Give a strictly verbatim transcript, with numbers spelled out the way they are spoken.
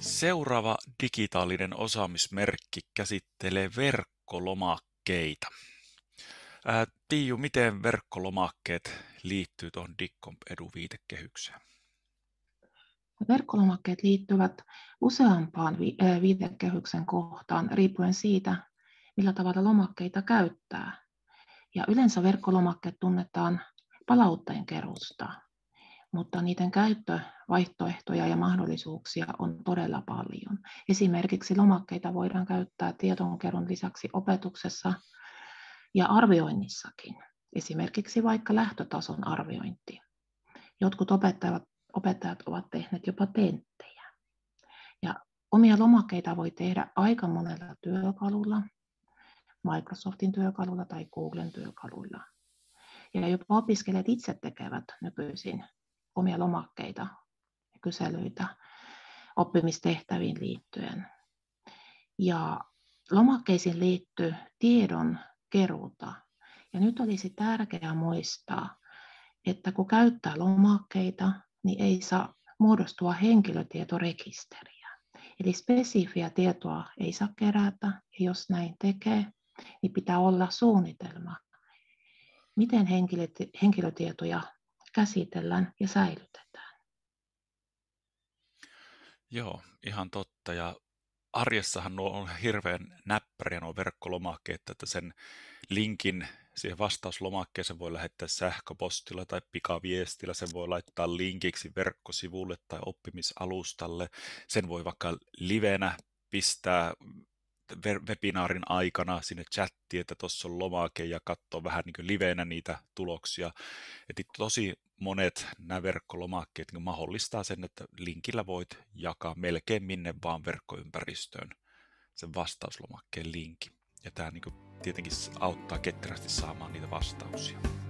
Seuraava digitaalinen osaamismerkki käsittelee verkkolomakkeita. Ää, Tiiu, miten verkkolomakkeet liittyy tuohon Dicomp Edu-viitekehykseen? Verkkolomakkeet liittyvät useampaan viitekehyksen kohtaan riippuen siitä, millä tavalla lomakkeita käyttää. Ja yleensä verkkolomakkeet tunnetaan palautteen keruusta, mutta niiden käyttövaihtoehtoja ja mahdollisuuksia on todella paljon. Esimerkiksi lomakkeita voidaan käyttää tiedonkeruun lisäksi opetuksessa ja arvioinnissakin, esimerkiksi vaikka lähtötason arviointi. Jotkut opettajat, opettajat ovat tehneet jopa tenttejä. Ja omia lomakkeita voi tehdä aika monella työkalulla, Microsoftin työkalulla tai Googlen työkaluilla. Ja jopa opiskelijat itse tekevät nykyisin omia lomakkeita ja kyselyitä oppimistehtäviin liittyen. Ja lomakkeisiin liittyy tiedon keruuta. Ja nyt olisi tärkeää muistaa, että kun käyttää lomakkeita, niin ei saa muodostua henkilötietorekisteriä. Eli spesifiä tietoa ei saa kerätä, ja jos näin tekee, niin pitää olla suunnitelma, miten henkilötietoja käsitellään ja säilytetään. Joo, ihan totta. Ja arjessahan nuo on hirveän näppäriä nuo verkkolomakkeet, että sen linkin siihen vastauslomakkeeseen voi lähettää sähköpostilla tai pikaviestillä, sen voi laittaa linkiksi verkkosivulle tai oppimisalustalle, sen voi vaikka livenä pistää webinaarin aikana sinne chattiin, että tuossa on lomake ja katsoa vähän niin kuin livenä niitä tuloksia. Että tosi monet nämä verkkolomakkeet niin mahdollistaa sen, että linkillä voit jakaa melkein minne vaan verkkoympäristöön sen vastauslomakkeen linkin. Ja tämä niin kuin tietenkin auttaa ketterästi saamaan niitä vastauksia.